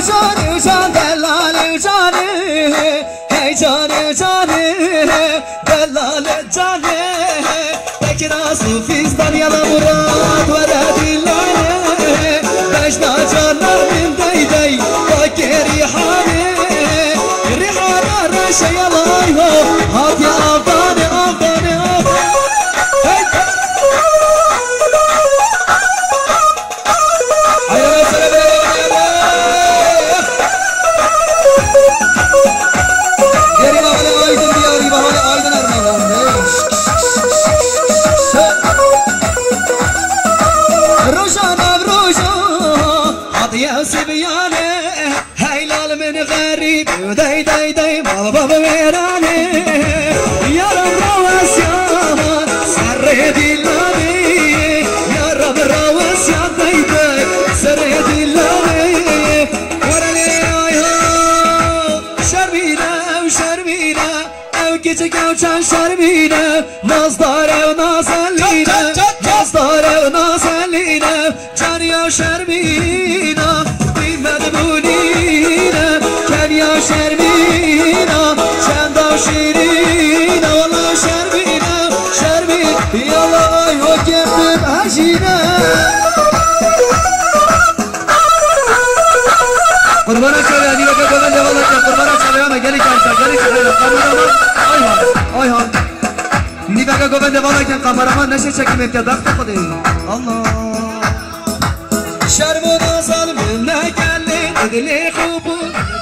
وجاني دلالي وجاني هي جاني دلالي جاني تكراس في ستانيا مراد وردي لاني بجنا جانا من ديدي فكري حالي ريحانا رشا يلا هاتي أفضاني داي داي داي بابا ويراني يا رب روس يا سردي لاني يا رب روس يا داي داي سردي لاني وراني يا شرمينا وشرمينا او كيتك او كان شرمينا مصدر ونازلينا مصدر ونازلينا جاني وشرمينا بمدبونينا يا شرمينا شندا وشيرينا والله شرمينا يلا ايوه كيف بهجينا قربانا شوية دي بقى قبل والله قربانا شوية انا قالي قربانا اي هان دي بقى قبل والله كان قمرمان نشر شكل من كذا خدي الله شرمنا ظالمنا قال لي ادلي خوبو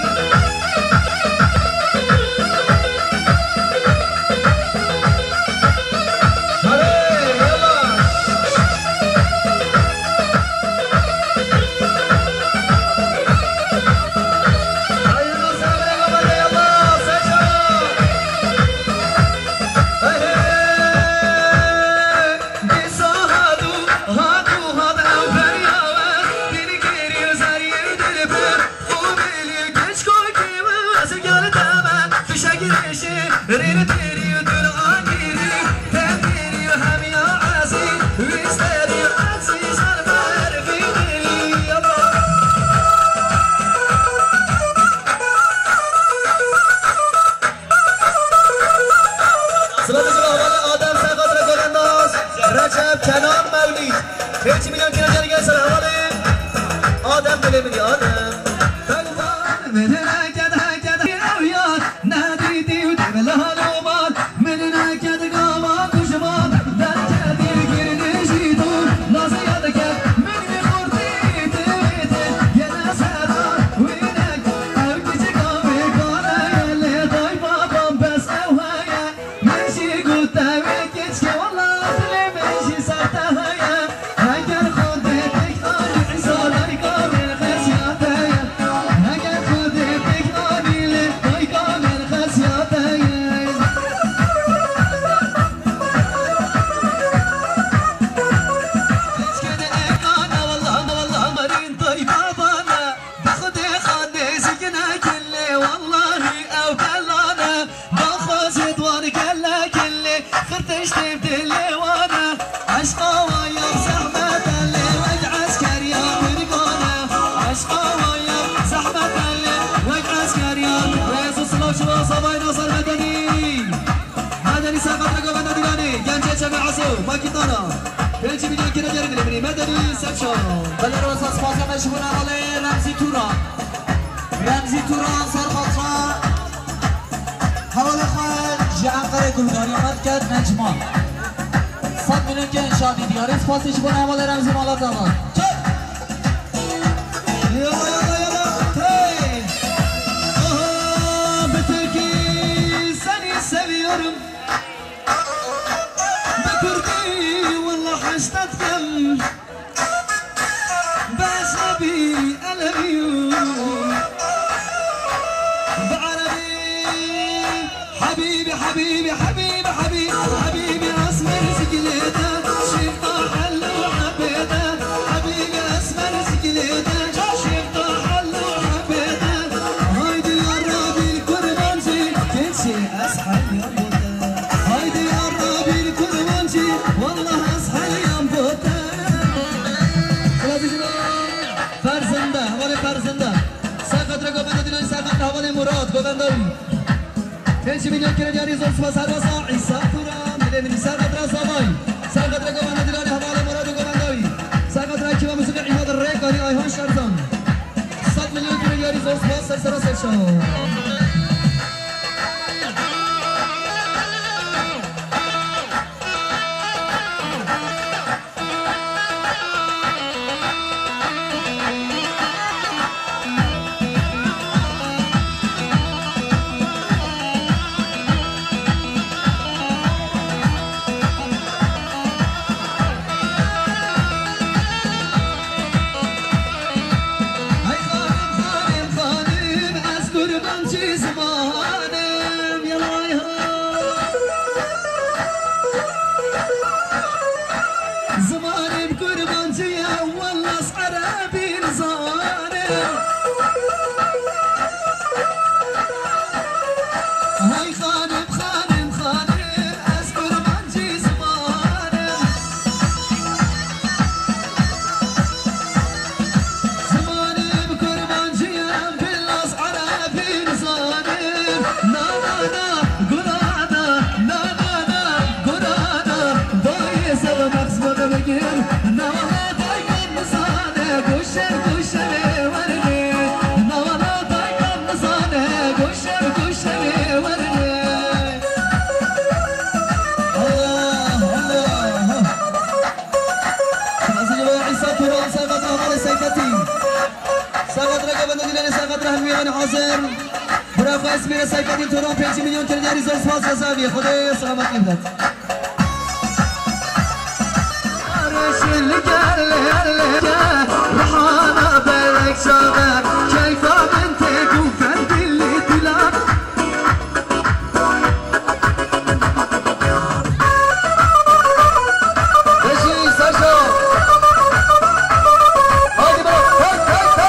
رمزی توران سرخاطران حوال خواهد جعفر گلداری آمد کرد نجمان 100 میلیون که انشاء دیاری سپاسش کنه حوال رمزی مالات آمد حبيبي حبيبي حبيبي حبيبي حبيبي اسمر سكليته شفته حلو وحبيته حبيبي اسمر سكليته شفته حلو وحبيته هايدي يا ربي الكرمانجي كل شيء اسحل يا بوته هايدي يا ربي الكرمانجي والله اسحل يا بوته فرزنده ولا فرزنده گوبندایی 5 میلیون کردیاری زور سپاس هراسا عیسی توران میدونی سرقدر سامای سرقدر گوبندیرانی حواله مراد گوبندایی سرقدر کی و موسیقی عماد ریکاری آیهان شرزان 100 میلیون کردیاری زور سپاس سرسرا سرشان حاضر برای اسمیر سایفتی توران 5 میلیون کردیاری زور سپاس رضاوی خدای سلامت میبدد رحانا بلك شاغر كيف بنتك وفند اللي تلعب ايش ساشا هادي بقى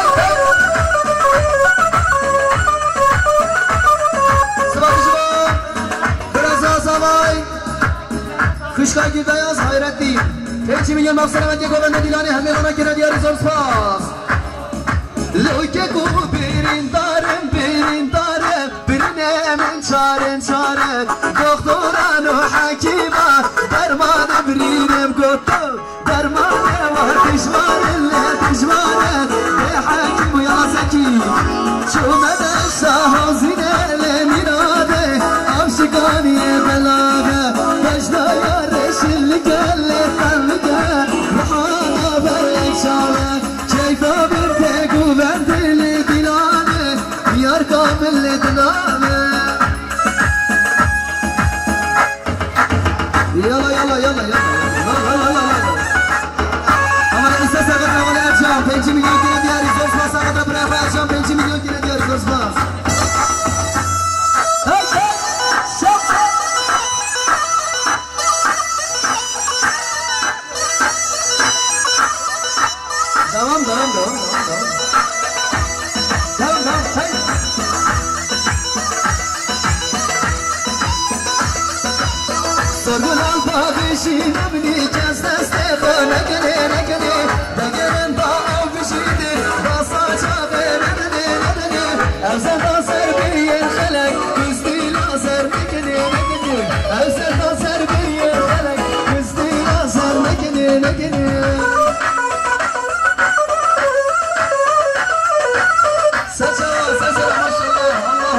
خوشگاهی بیاز حیرتی 5 میلیون مقصد گوبند دیلانی همه خانه که ندیاری زور سپاس لوکه کو برین دارم برینه من چاره دکتران و حکیمه درمان برینم گفتو درمان و دشمانه به حکیم و یا زکی چومد شاه زینه لمیناده عاشقانی بلاغه بجنای رشل گله خلقه رحانا برک شاوه کیفا برده گوبند لدلانه یار کامل لدلانه یلا اما ایسا ساقط نواله ارجام 5 میلیون کنه دیاری زور سپاس ساقط برای ارجام 5 میلیون کنه دیاری زور سپاس سرگلال پاکشی نبینی کس دست نکنه دگرن با او بشیده با ساچاقه ندنه اوزن تا سر بیه خلق کستی لازر نکنه اوزن تا سر بیه خلق کستی لازر نکنه سچا ماشالله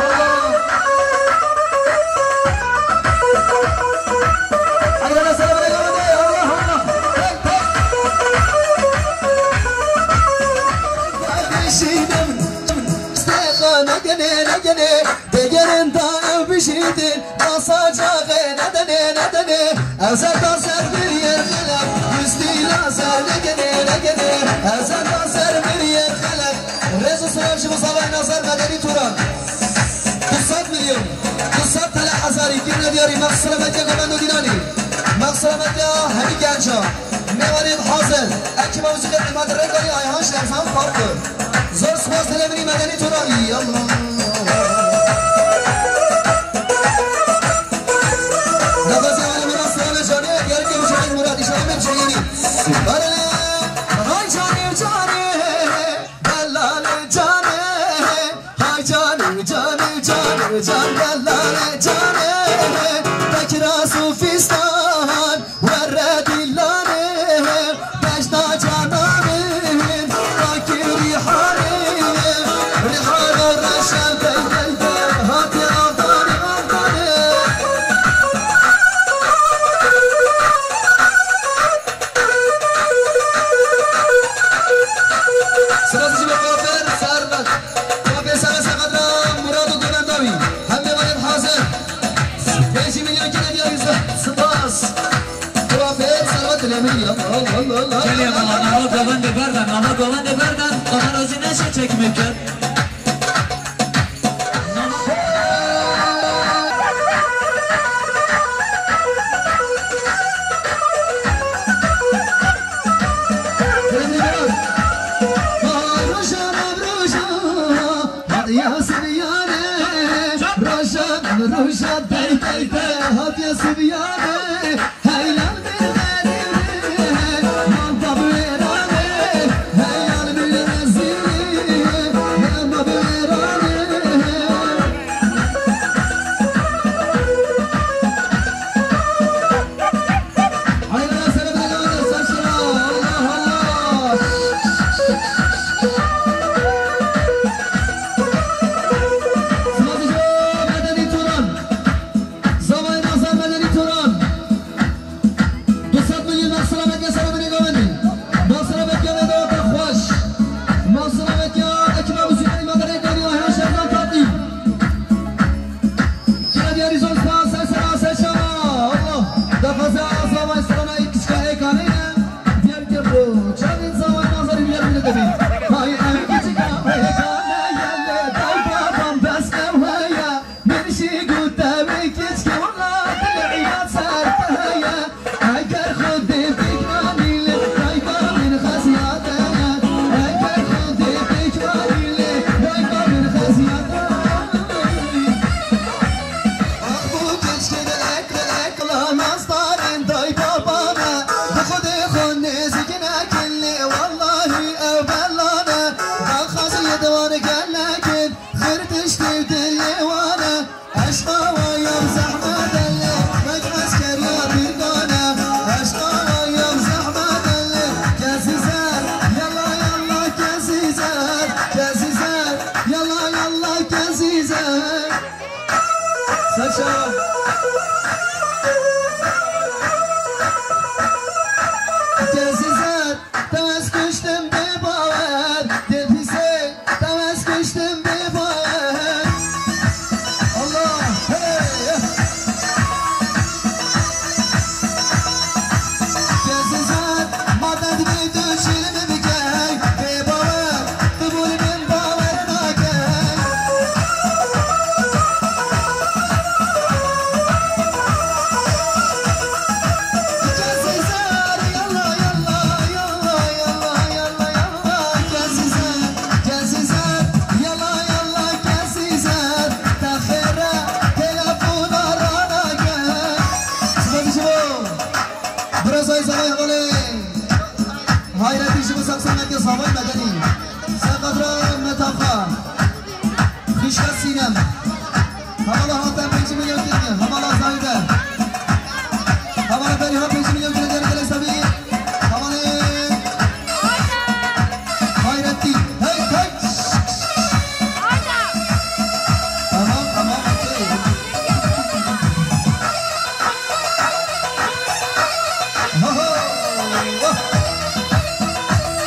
نگنه دگرن تا بشیدین آساجاقه ندنه اوزن تا سر بیه خلق کستی لازر نگنه اوزن تا سر بیه خلق رزو سلامشی مصابه ناصر مدنی توران 200 میلیون 200 طلع هزاری گیر ندیاری مقصرمت یا گمند و دینانی مقصرمت یا همی گنجا میوانید حاضر اکی با موسیقی عماد ریکاری آیهان شلفان کار کن زور سپاس تلمینی مدنی تورانی یالله نبازی آل مراد سلام جانی اگر که مشاهد مرادی شامل چینی بله های جانی دلال جانه های جانی Gel ya bana nama govan de berdan, nama govan de berdan. Ona rozi neşe çekmek gel. Roja dey dey dey hat ya siviyane hayal bir garine manta berane hayal bir rezili manta berane hayal sene berane saçra Allah Allah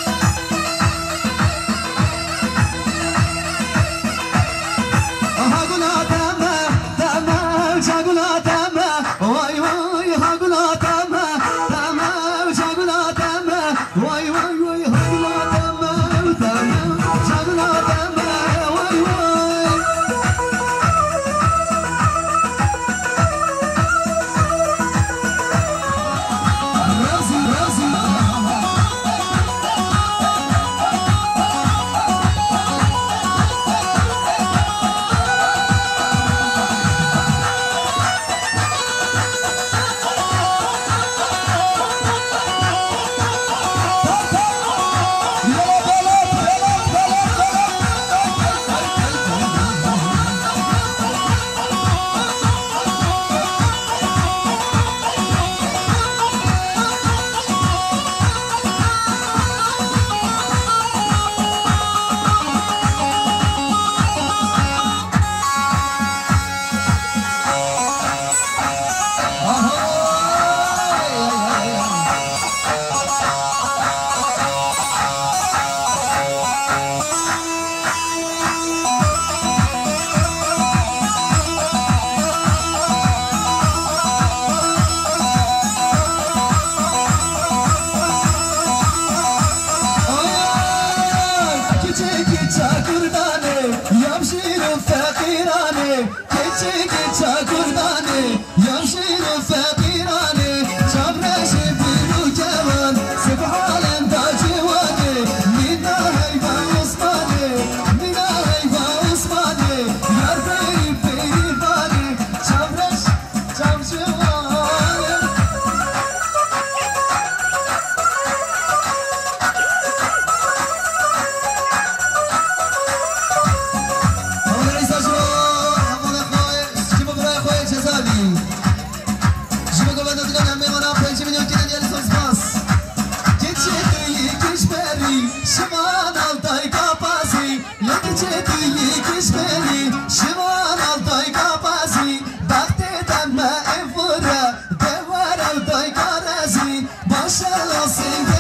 Aha عاشق نصيب